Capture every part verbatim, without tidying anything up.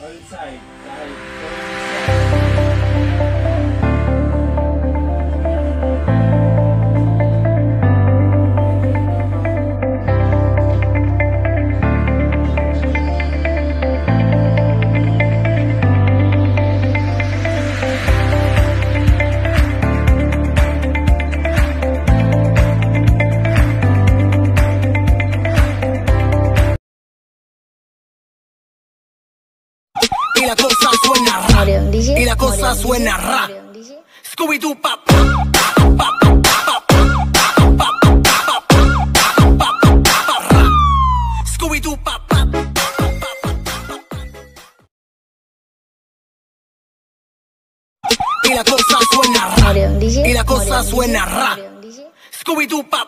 All side. Kahit y la cosa suena ra, y la cosa suena ra. Scooby-Doo pop. Scooby-Doo pop. Y la cosa suena ra, y la cosa suena ra. Scooby-Doo pop.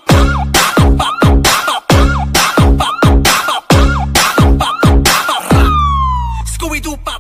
Scooby-Doo pop.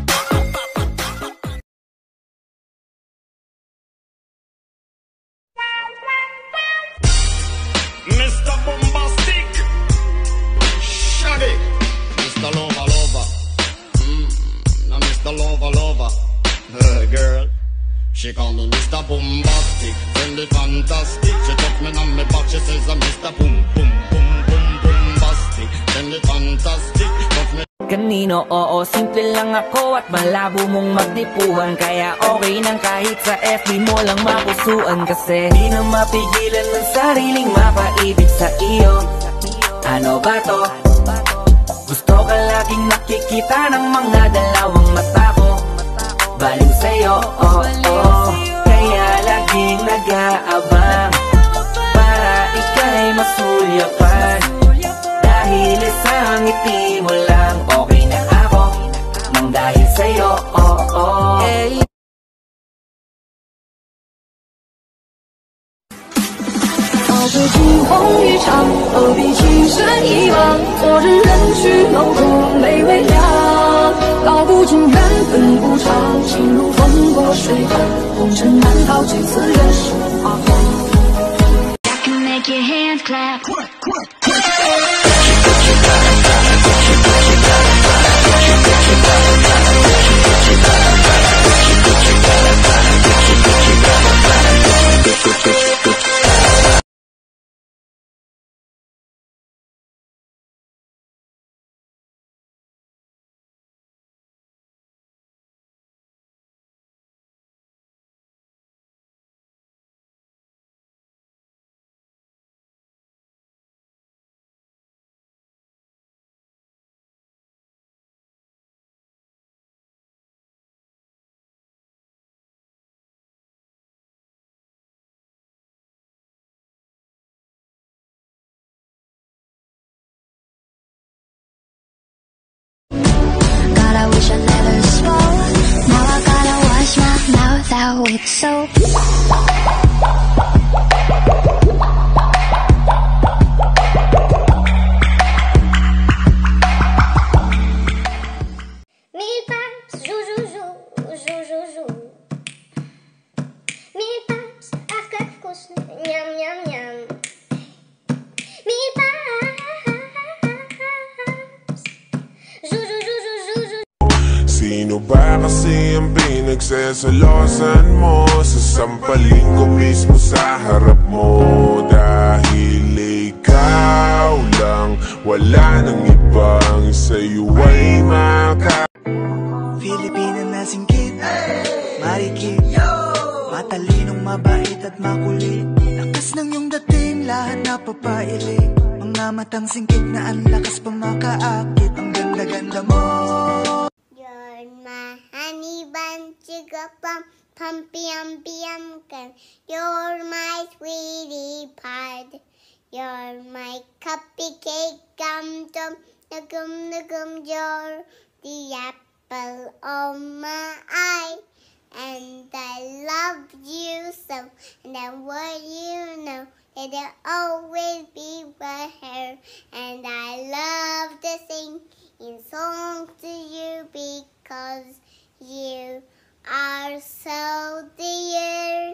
Mister Bombastic, Shaggy, Mister Lover Lover, mm, now Mister Lover Lover, uh, girl, she call me Mister Bombastic, friendly fantastic, she touch me on me back, she says I'm Mister Boom Boom Boom Boom Bombastic, friendly fantastic, touch me. Kanino, oo, simple lang ako at malabo mong magdipuhan. Kaya okay nang kahit sa F B mo lang mapusuan. Kasi di na mapigilan ng sariling mapaibig sa iyo. Ano ba to? Gusto ka laging nakikita ng mga dalawang mata ko. Baliw sa'yo, oo, oo. Kaya laging nag-aabang para ika'y masulyapan. Dahil isang ngiti mo lang, okay na ako nang dahil sa'yo, oh, oh. Hey. 踏着惊鸿一场，何必情深一往？昨日人去楼空泪微凉，道不尽缘分无常，情如风过水寒，红尘难逃几次人世花黄。I can make your hands clap. With soap. Me paps, jou jou jou, jou jou jou. Me paps, ах как вкусно, ням ням ням. Me paps, jou jou jou jou jou jou. Sino ba kasi ang pinagsasalosan mo? Sasampalin ko mismo sa harap mo. Dahil ikaw lang, wala nang ibang sa'yo ay maka. Filipina na singkit, marikit, matalinong mabait at makulit. Lakas ng iyong dating, lahat napapailing. Mga matang singkit na ang lakas pa makaakit. Ang ganda-ganda mo. Honey bun, sugar plum, pumpy umpy umkin. You're my sweetie pie. You're my cupcake gum dum, nugum nugum. You're the apple of my eye, and I love you so. And then what you know, it'll always be right here. And I love to sing in songs to you because you are so dear.